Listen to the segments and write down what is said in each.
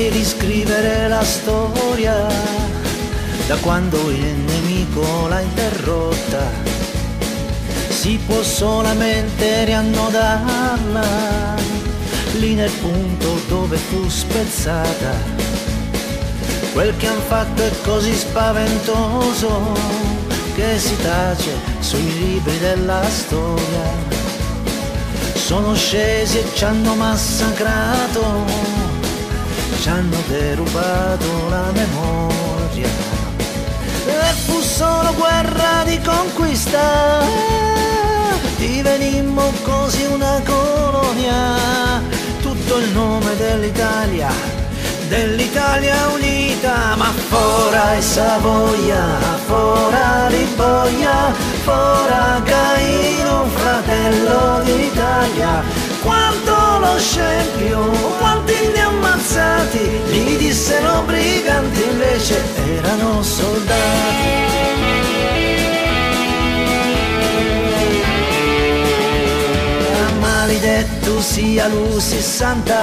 e riscrivere la storia da quando il nemico l'ha interrotta. Si può solamente riannodarla lì nel punto dove fu spezzata. Quel che han fatto è così spaventoso che si tace sui libri della storia. Sono scesi e ci hanno massacrato, ci hanno derubato la memoria. E fu solo guerra di conquista, divenimmo così una colonia. Tutto il nome dell'Italia, dell'Italia unita. Ma fora e Savoia, fora Liboia, fora Caino, fratello d'Italia. Quanto lo scempio, quanti ne ammazzati, gli dissero briganti, invece erano soldati. Maledetto sia l'U60,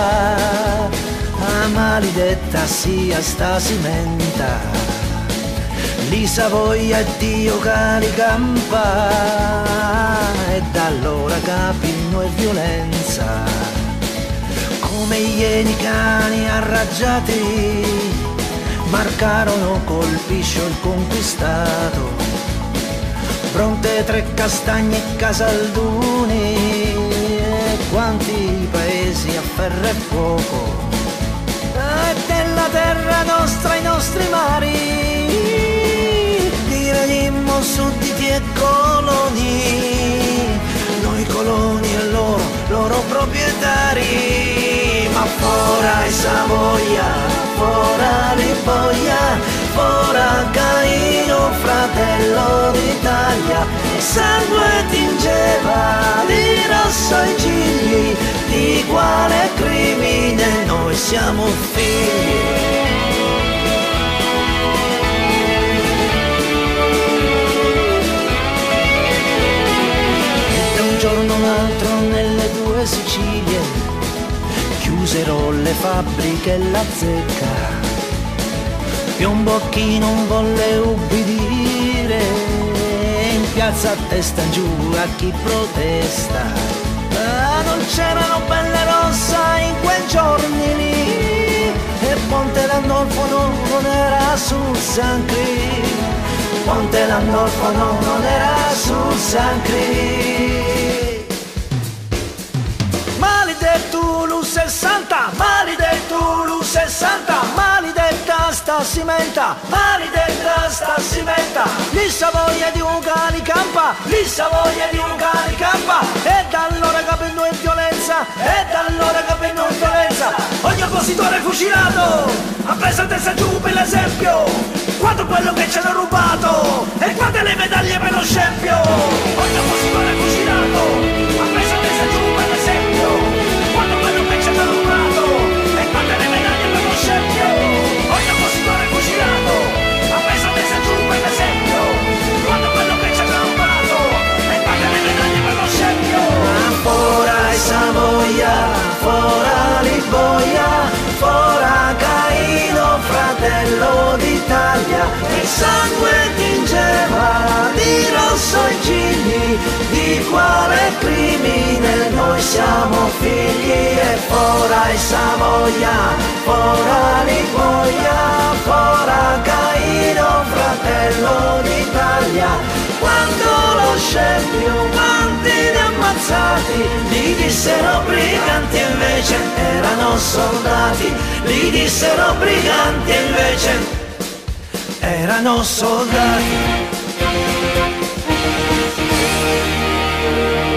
maledetta sia sta cimenta, lì Savoia e Dio Calicampa, e da allora capino e violenza, come ieni cani arraggiati, marcarono col piscio il conquistato. Bronte, Tre Castagni e Casalduni, e quanti paesi a ferro e fuoco. E della terra nostra i nostri mari, divenimmo sudditi e coloni, noi coloni e loro proprietari. Ma fora e Savoia, fora Liboia, fora Caino, fratello d'Italia. Sangue tingeva di rosso i gigli, di quale crimine noi siamo figli. Da un giorno all'altro nelle due Sicilie chiusero le fabbriche e la zecca. Piombo a chi non volle ubbidire, in piazza a testa in giù a chi protesta. Non c'erano pelle rossa in quei giorni lì, e Ponte Landolfo non era sul San Cri, Ponte Landolfo non era sul San Cri. Maledetto l'U60, maledetto l'U60, maledetta sta cimenta, maledetta sta cimenta, lì Savoia di un Calicampa, lì Savoia di un Calicampa. E da allora capendo in violenza, e da allora capendo in violenza, ogni oppositore fucilato, ha preso a testa giù per l'esempio, quanto quello che ci hanno rubato, e quante le medaglie per lo scempio. Ogni oppositore fucilato, ha preso a testa giù per l'esempio, quanto quello che ci hanno rubato, e quante le medaglie per lo scempio. Ogni oppositore fucilato, ha preso a testa giù per l'esempio, quanto quello che ci hanno rubato, e quante le medaglie per lo scempio. Fora e Savoia, fora Liboia, fora Caino, fratello d'Italia. Il sangue tingeva di rosso i gigli, di quale crimine noi siamo figli. E fora e Savoia, fora Liboia, fora Caino, fratello d'Italia. Quando lo scempio, quanti ne ammazzati, gli dissero briganti e invece erano soldati, gli dissero briganti e invece erano soldati.